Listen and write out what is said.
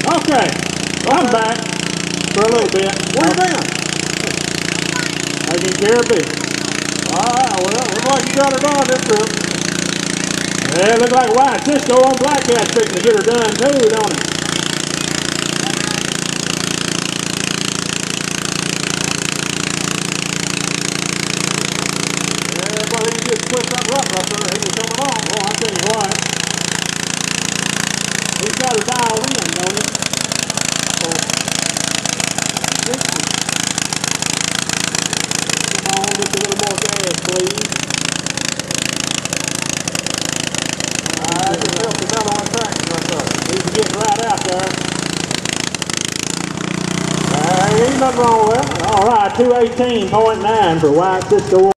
Okay, I'm back for a little bit. Where you been? Taking care of business. Well, looks like you got her done this trip. Yeah, it looks like Wyatt Sisco on Black Cat's fixing to get her done too, don't it? Yeah, but he just twist that rough right there. He was coming on. Oh, I tell you what. He's got her dialed in, don't he? Come on, just a little more gas, please. I just helped him out on the track right there. He's getting right out there. Ain't nothing wrong with it. All right, 218.9 for Wyatt Sisco.